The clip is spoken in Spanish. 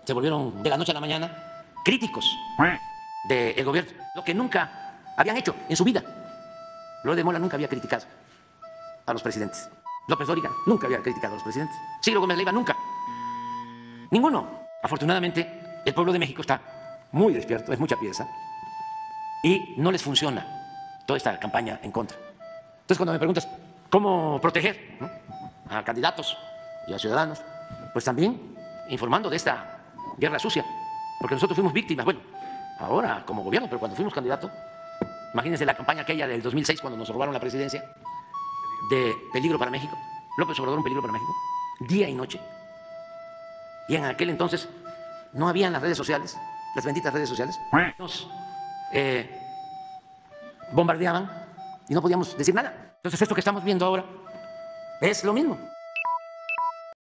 se volvieron de la noche a la mañana críticos del gobierno, lo que nunca habían hecho en su vida. Loret de Mola nunca había criticado a los presidentes. López Dóriga nunca había criticado a los presidentes. Ciro Gómez Leiva nunca. Ninguno. Afortunadamente, el pueblo de México está muy despierto, es mucha pieza, y no les funciona toda esta campaña en contra. Entonces, cuando me preguntas cómo proteger, ¿no?, a candidatos y a ciudadanos, pues también informando de esta guerra sucia, porque nosotros fuimos víctimas, bueno, ahora como gobierno, pero cuando fuimos candidatos, imagínense la campaña aquella del 2006 cuando nos robaron la presidencia, de peligro para México, López Obrador un peligro para México, día y noche. Y en aquel entonces no habían las redes sociales, las benditas redes sociales, nos bombardeaban y no podíamos decir nada. Entonces esto que estamos viendo ahora es lo mismo.